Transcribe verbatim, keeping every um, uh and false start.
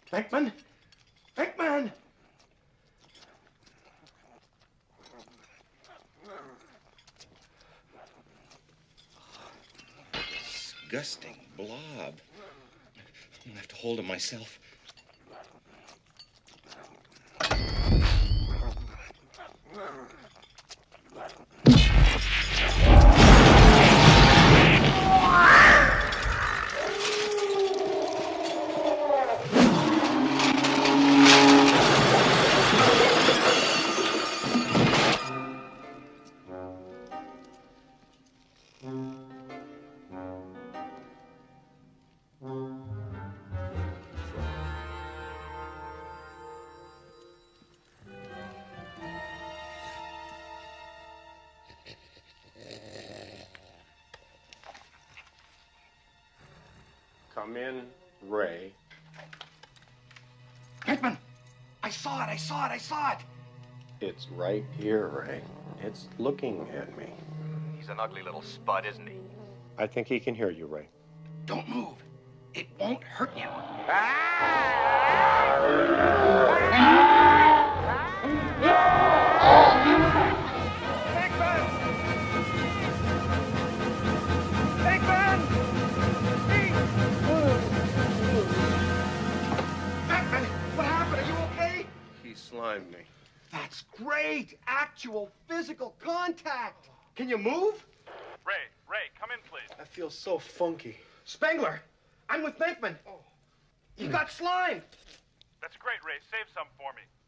Venkman? Venkman! Disgusting blob. I'm gonna have to hold him myself. Come in, Ray. Venkman! I saw it, I saw it, I saw it! It's right here, Ray. It's looking at me. He's an ugly little spud, isn't he? I think he can hear you, Ray. Don't move. It won't hurt you. Venkman! What happened? Are you okay? He slimed me. That's great! Actual physical contact! Can you move? Ray, Ray, come in, please. I feel so funky. Spengler! I'm with Venkman. He got slimed! That's great, Ray. Save some for me.